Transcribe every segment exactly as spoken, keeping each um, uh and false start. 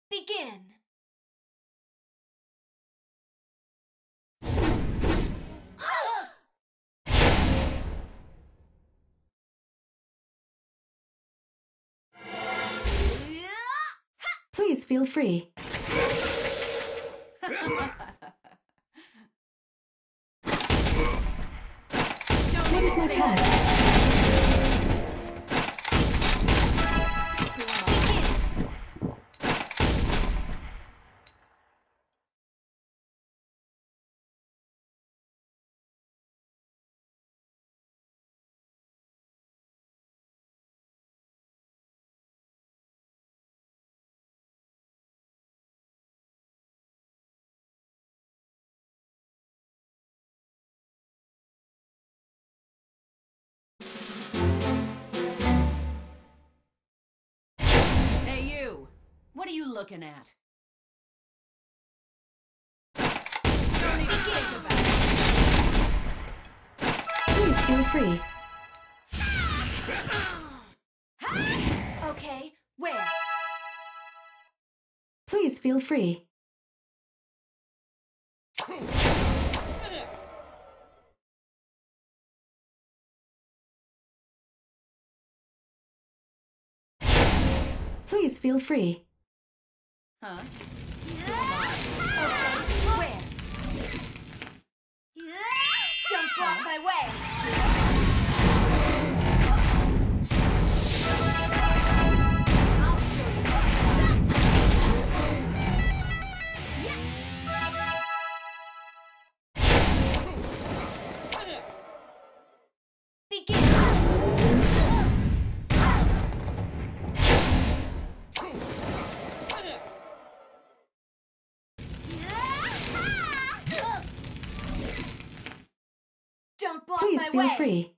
Begin! Please feel free. What is my task? Hey, you! What are you looking at? Don't even think about it. Please feel free. Okay, where? Please feel free. Please feel free. Huh? Okay, where? Don't block my way! I'll show you. Begin! Don't block Please my feel way! free.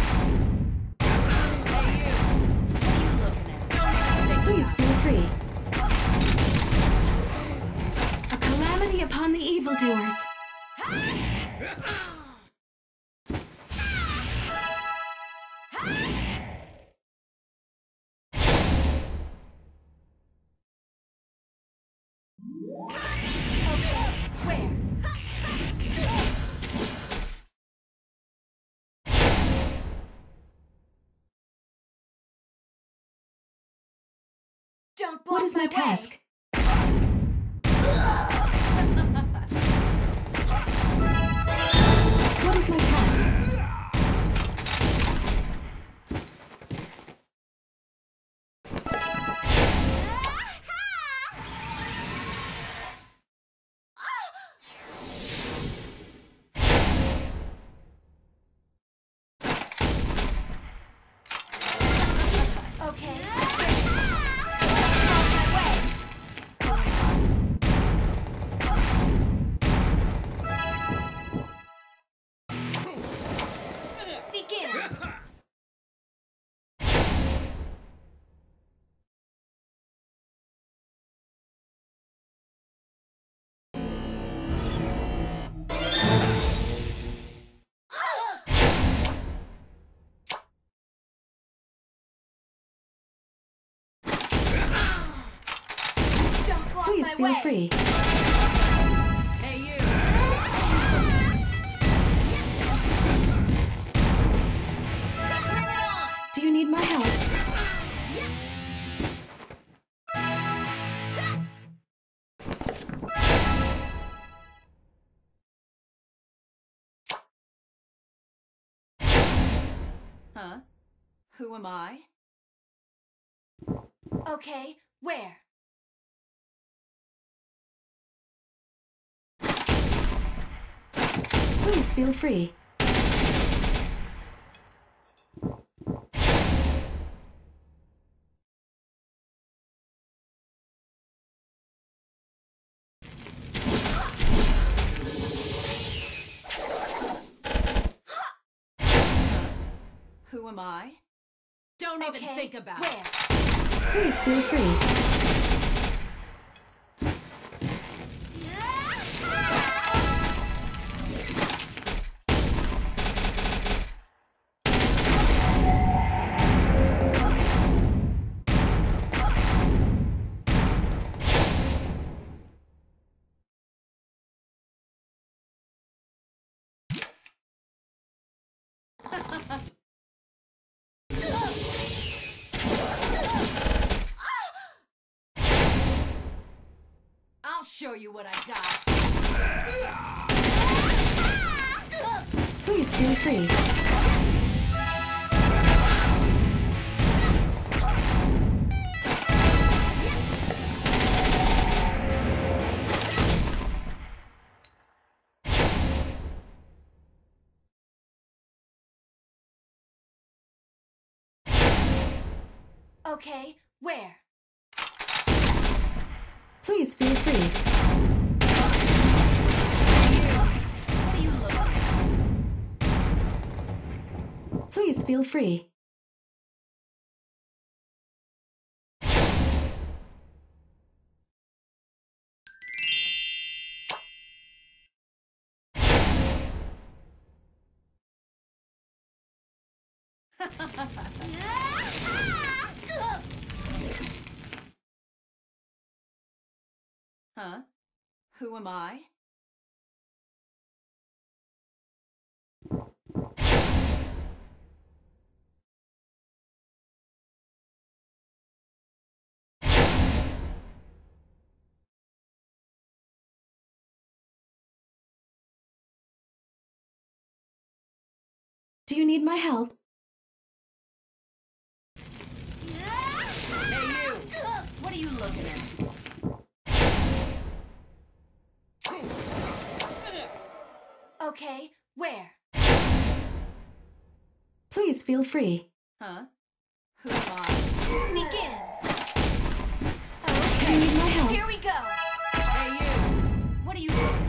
Hey, you! What are you looking at? Don't even think Please about feel free. A calamity upon the evildoers. Okay, where? Don't block What is my way. task? What is my task? Okay. Don't block my way. Begin! Don't block Please my feel way. free. Hey, you! Bring it on! Do you need my help? Huh? Who am I? Okay, where? Please feel free. Who am I? Don't even Okay, think about where? it. Please feel free. I'll show you what I got. Please feel free. Okay, where? Please feel free. What are you looking at? Please feel free. Huh? Who am I? Do you need my help? Hey, you! What are you looking at? Okay, where? Please feel free. Huh? Who am I? Begin. Do you Okay, need my help? here we go. Hey, you! What are you looking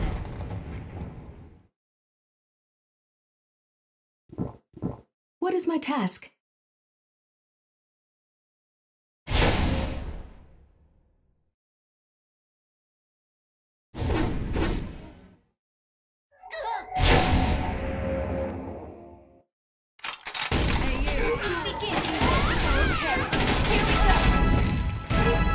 at? What is my task? Hey, you! Begin. Okay, here we go.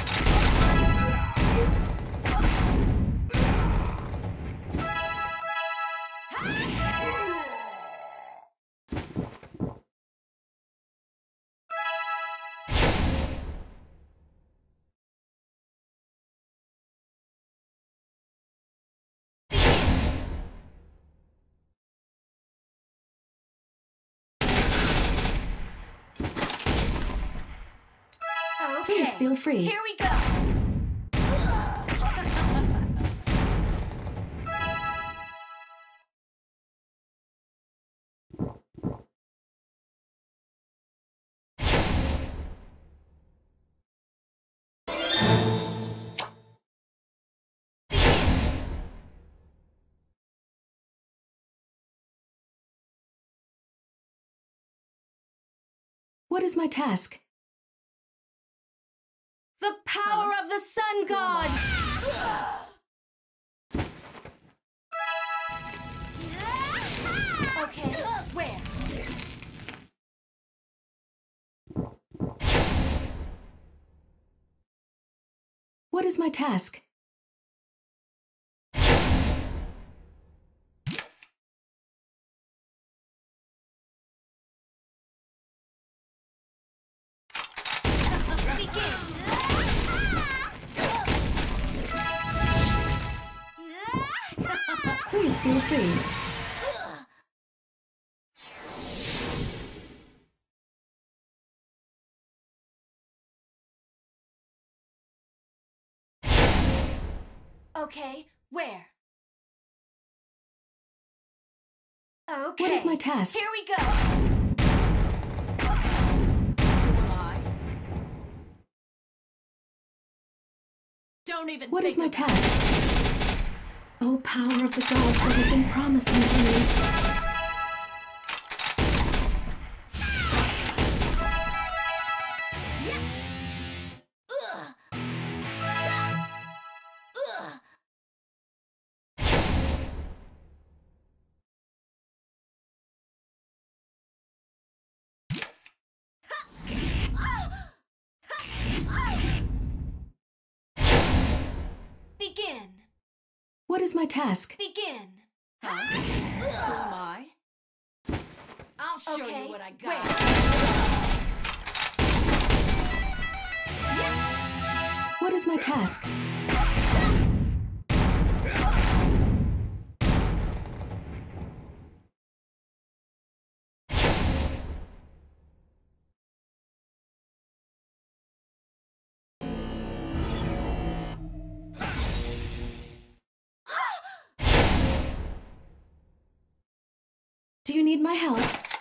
Okay, Please feel free. here we go. What is my task? The power of the sun god! Okay, where? What is my task? Begin. Please feel free. Okay, where? Okay. What is my task? Here we go. Who am I? Don't even What think is my about task? Oh, power of the gods that has been promised unto me. Begin. What is my task? Begin. Huh? Who am I? I'll show Okay, you what I got. What is my task? Do you need my help?